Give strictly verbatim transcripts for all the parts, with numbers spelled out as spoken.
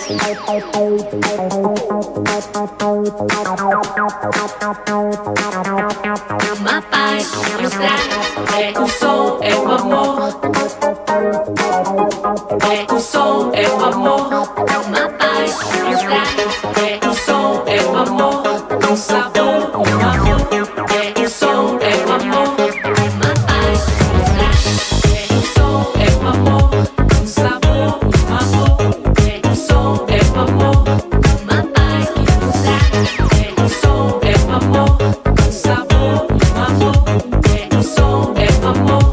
Uma paz nos traz, é o som, é o amor. É o som, é o amor. Uma paz nos traz, é o som, é o amor. Um sabor, um amor. É o som, é o amor. Uma paz nos traz, é o som, é o amor. Um sabor, um amor. É o som, é o amor. Uma paz nos traz, é o som, é o amor. Um sabor, um amor. É o som, é o amor.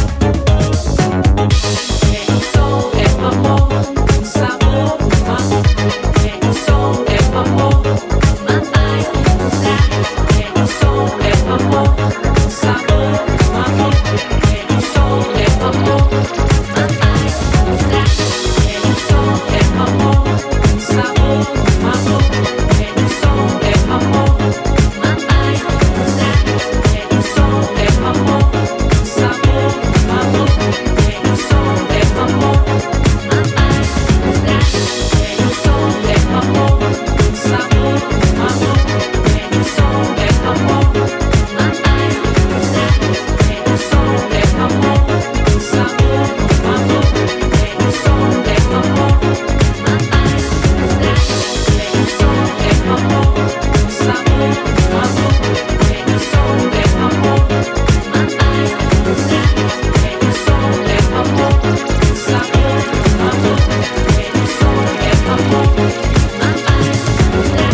É o som, é o amor. Um sabor, um amor. É o som, é o amor. Uma paz nos traz, é o som, é o amor. Um sabor, um amor. É o som, é o amor. Uma paz nos traz, é o som, é o amor. Um sabor, um amor. É o som, é o amor. Uma paz nos traz, é o som, é o amor. Um sabor, um amor. É o som, é o amor. Uma paz nos traz, é o som, é o amor. Um sabor, um amor. É o som, é o amor. Uma paz nos traz, é o som, é o amor. Um sabor, um amor. É o som, é o amor. Uma paz nos traz, é o som, é o amor. Um sabor, um amor. É o som, é o amor. Uma paz nos traz, é o som, é o amor. Um sabor, um amor. É o som, é o amor. Uma paz nos traz.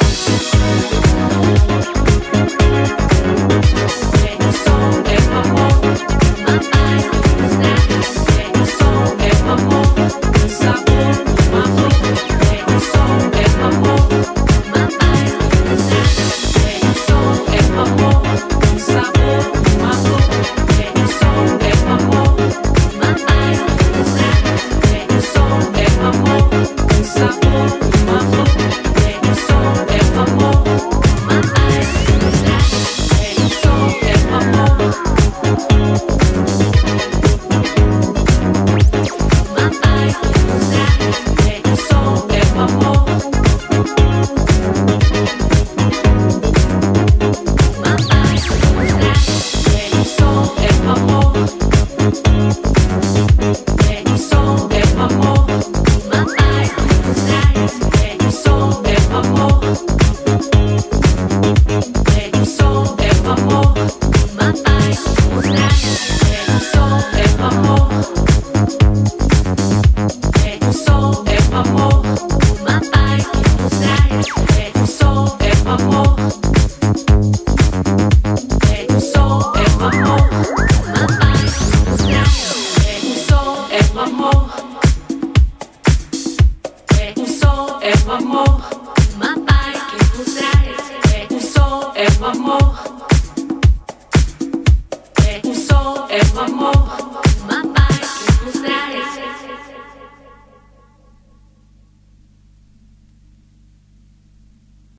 É o som, é o amor. Uma paz nos traz, é o som, é o amor. Um sabor, um amor. É o som, é o amor. Uma paz nos traz, é o som, é o amor. Um sabor, um amor. É o som, é o amor. Uma paz nos traz, é o som, é o amor. Um sabor, um amor. É o som, é o amor. Uma paz nos traz, é o som, é o amor. Uma paz nos traz, é o som, é o amor. Uma paz nos traz, é o som, é o amor. É o som, é o amor. Uma paz nos traz, é o som, é o amor. É o som, é o amor. Uma paz nos traz, é o som, é o amor. É o som, é o amor. Uma paz nos traz, é o som, é o amor. É o som, é o amor. Uma paz nos traz, é o som, é o amor. É o som, é o amor. Uma paz que nos traz, é o som, é o amor.